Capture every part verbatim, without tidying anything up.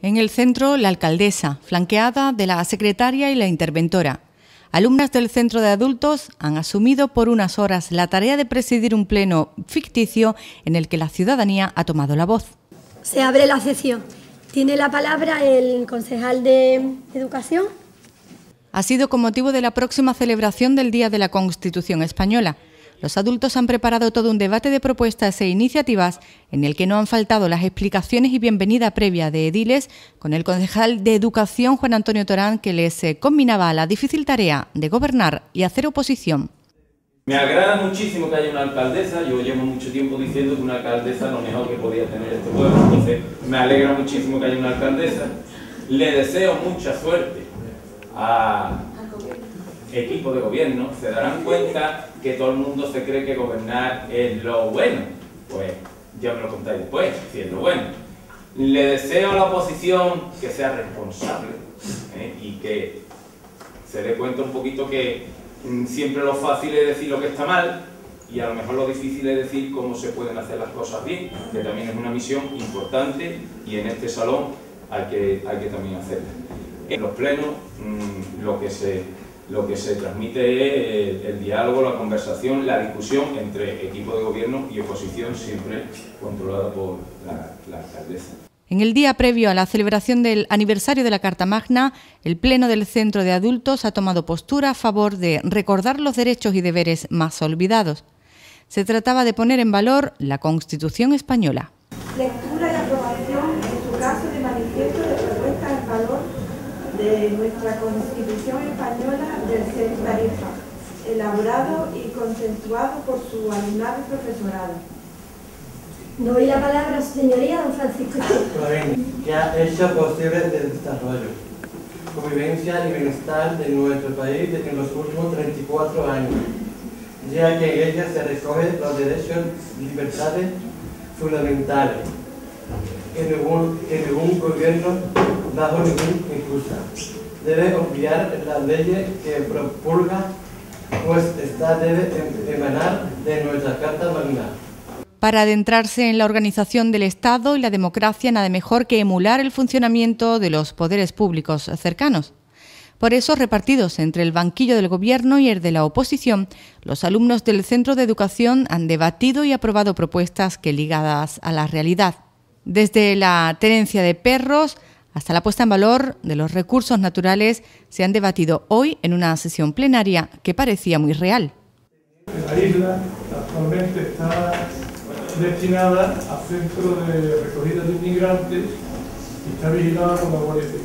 En el centro, la alcaldesa, flanqueada de la secretaria y la interventora. Alumnas del centro de adultos han asumido por unas horas la tarea de presidir un pleno ficticio en el que la ciudadanía ha tomado la voz. Se abre la sesión. Tiene la palabra el concejal de Educación. Ha sido con motivo de la próxima celebración del Día de la Constitución Española. Los adultos han preparado todo un debate de propuestas e iniciativas en el que no han faltado las explicaciones y bienvenida previa de ediles con el concejal de Educación, Juan Antonio Torán, que les combinaba la difícil tarea de gobernar y hacer oposición. Me agrada muchísimo que haya una alcaldesa. Yo llevo mucho tiempo diciendo que una alcaldesa es lo mejor que podía tener este pueblo, entonces me alegra muchísimo que haya una alcaldesa. Le deseo mucha suerte a equipo de gobierno. Se darán cuenta que todo el mundo se cree que gobernar es lo bueno. Pues ya me lo contáis después, si es lo bueno. Le deseo a la oposición que sea responsable, ¿eh? y que se dé cuenta un poquito que mm, siempre lo fácil es decir lo que está mal y a lo mejor lo difícil es decir cómo se pueden hacer las cosas bien, que también es una misión importante y en este salón hay que, hay que también hacerla. En los plenos mmm, lo que se Lo que se transmite es el, el diálogo, la conversación, la discusión entre equipo de gobierno y oposición, siempre controlada por la, la alcaldesa. En el día previo a la celebración del aniversario de la Carta Magna, el Pleno del Centro de Adultos ha tomado postura a favor de recordar los derechos y deberes más olvidados. Se trataba de poner en valor la Constitución española. Lectura y aprobación, en su caso, de manifiesto de propuestas en valor de nuestra Constitución española del centenario, elaborado y consensuado por su alumnado y profesorado. Doy la palabra a su señoría, don Francisco. Que ha hecho posible el desarrollo, convivencia y bienestar de nuestro país en los últimos treinta y cuatro años, ya que en ella se recogen los derechos y libertades fundamentales que ningún, que ningún gobierno bajo ningún excusa debe obviar las leyes que propulga, pues esta debe emanar de nuestra Carta Magna. Para adentrarse en la organización del Estado y la democracia, nada mejor que emular el funcionamiento de los poderes públicos cercanos. Por eso, repartidos entre el banquillo del Gobierno y el de la oposición, los alumnos del Centro de Educación han debatido y aprobado propuestas que, ligadas a la realidad, desde la tenencia de perros hasta la puesta en valor de los recursos naturales, se han debatido hoy en una sesión plenaria que parecía muy real. La isla actualmente está destinada a centro de recogida de inmigrantes y está vigilada por la Guardia Civil.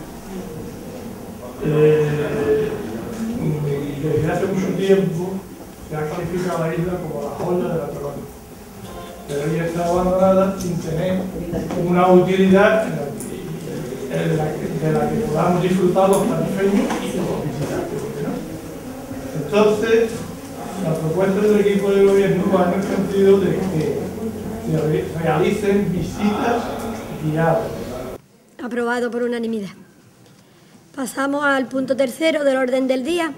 Eh, desde hace mucho tiempo se ha calificado la isla como la joya de la corona, pero ella está abandonada sin tener una utilidad en la que De la, que, de la que podamos disfrutar los tarifaños y los visitantes, ¿no? Entonces, las propuestas del equipo de gobierno van en el sentido de que se realicen visitas guiadas. Aprobado por unanimidad. Pasamos al punto tercero del orden del día.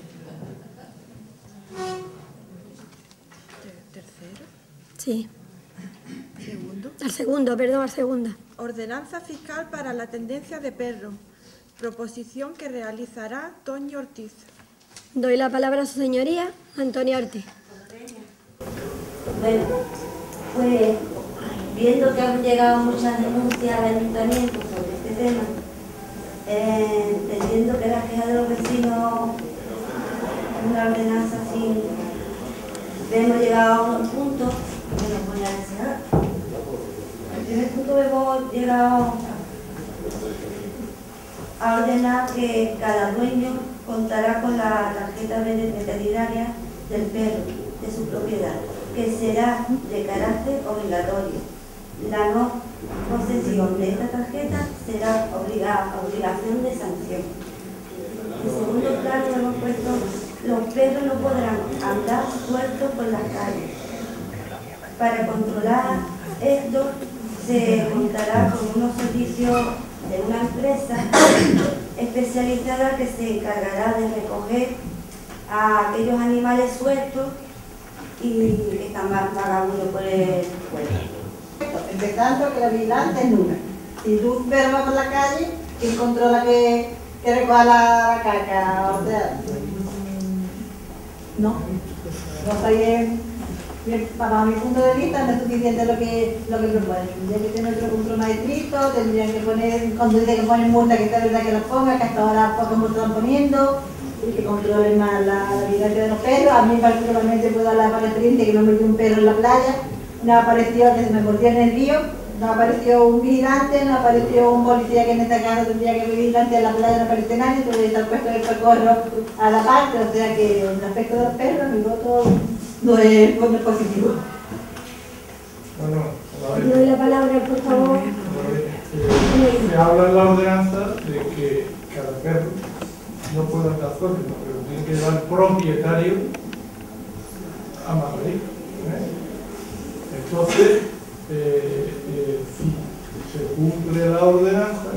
¿Tercero? Sí. ¿Segundo? Al segundo, perdón, al segundo. Ordenanza fiscal para la tendencia de perro. Proposición que realizará Toño Ortiz. Doy la palabra a su señoría, Antonio Ortiz. Bueno, pues viendo que han llegado muchas denuncias al ayuntamiento sobre este tema, eh, entendiendo que la queja de los vecinos es una ordenanza sin... hemos llegado a unos puntos que nos voy a desear. En el punto hemos llegado a ordenar que cada dueño contará con la tarjeta veterinaria del perro de su propiedad, que será de carácter obligatorio. La no posesión de esta tarjeta será obliga, obligación de sanción. En segundo plano hemos puesto: los perros no podrán andar sueltos por las calles. Para controlar esto se contará con unos servicios de una empresa especializada que se encargará de recoger a aquellos animales sueltos y que están vagabundos por el pueblo. Empezando que la vigilancia es nula. Si tú un perro va por la calle, ¿quién controla que, que recoja la, la caca? O sea, no. No soy, bien, para mi punto de vista, no es suficiente lo que, lo que proponen. Tendría que tener otro control más estricto, tendrían que poner, cuando dicen que ponen multa, que está verdad que las pongan, que hasta ahora pocas multas están poniendo, y que controlen más la, la vigilancia de los perros. A mí particularmente puedo hablar por experiencia que me mordió un perro en la playa, no apareció que se me mordió en el río, no apareció un vigilante, no apareció un policía que en este caso tendría que ser vigilante en la playa, no aparece nadie, entonces está puesto el socorro a la parte, o sea que en respecto de los perros mi voto no es, no es positivo. Bueno, Le doy la palabra, por favor. Eh, se habla en la ordenanza de que cada perro no puede andar solo, pero tiene que llevar el propietario a Madrid. ¿eh? Entonces, eh, eh, si se cumple la ordenanza,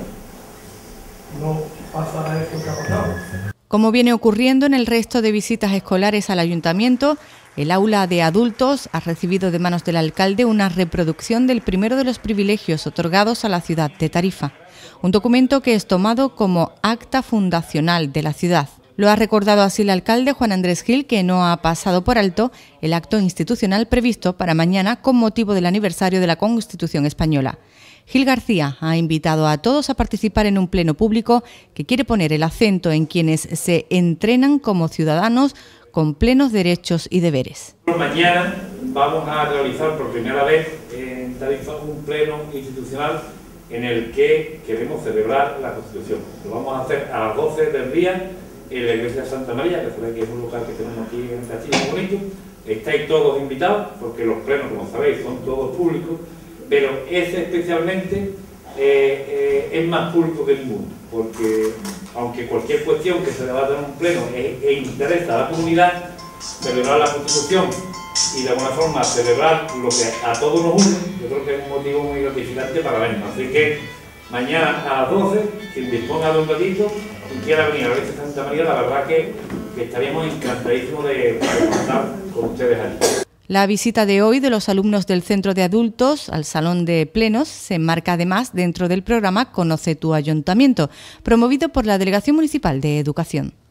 no pasará esto que ha pasado. Como viene ocurriendo en el resto de visitas escolares al ayuntamiento, el aula de adultos ha recibido de manos del alcalde una reproducción del primero de los privilegios otorgados a la ciudad de Tarifa, un documento que es tomado como acta fundacional de la ciudad. Lo ha recordado así el alcalde Juan Andrés Gil, que no ha pasado por alto el acto institucional previsto para mañana con motivo del aniversario de la Constitución española. Gil García ha invitado a todos a participar en un pleno público que quiere poner el acento en quienes se entrenan como ciudadanos con plenos derechos y deberes. Mañana vamos a realizar por primera vez en Tarifa un pleno institucional en el que queremos celebrar la Constitución. Lo vamos a hacer a las doce del día en la iglesia de Santa María, que sabe que es un lugar que tenemos aquí en el castillo muy bonito. Estáis todos invitados, porque los plenos, como sabéis, son todos públicos, pero ese especialmente eh, eh, es más público que ninguno, porque aunque cualquier cuestión que se debata en un pleno e, e interesa a la comunidad, celebrar la Constitución y de alguna forma celebrar lo que a todos nos une, yo creo que es un motivo muy gratificante para vernos. Así que mañana a las doce, quien disponga de un ratito y quiera venir a la iglesia de Santa María, la verdad que, que estaríamos encantadísimos de, de contar con ustedes allí. La visita de hoy de los alumnos del Centro de Adultos al Salón de Plenos se enmarca además dentro del programa Conoce tu Ayuntamiento, promovido por la Delegación Municipal de Educación.